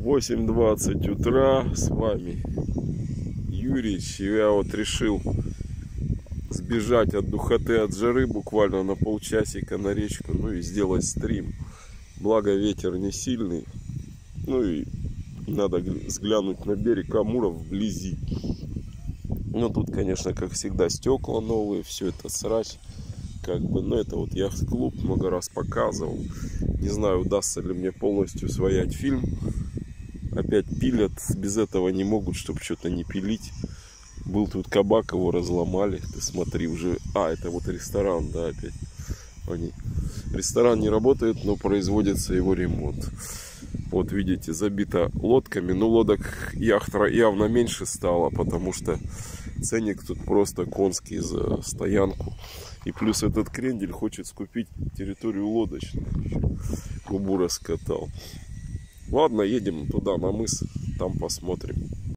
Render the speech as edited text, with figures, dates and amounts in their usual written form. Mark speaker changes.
Speaker 1: 8:20 утра, с вами Юрич. Я вот решил сбежать от духоты, от жары буквально на полчасика на речку, ну и сделать стрим. Благо ветер не сильный, ну и надо взглянуть на берег Амура вблизи. Ну тут, конечно, как всегда, стекла новые, все это срач. Как бы, но это вот яхт-клуб, много раз показывал. Не знаю, удастся ли мне полностью своять фильм. Опять пилят, без этого не могут, чтобы что-то не пилить. Был тут кабак, его разломали. Ты смотри, уже... А, это вот ресторан, да, опять. Они... Ресторан не работает, но производится его ремонт. Вот видите, забито лодками. Но лодок явно меньше стало, потому что ценник тут просто конский за стоянку. И плюс этот крендель хочет скупить территорию лодочную. Губу раскатал. Ладно, едем туда, на мыс. Там посмотрим.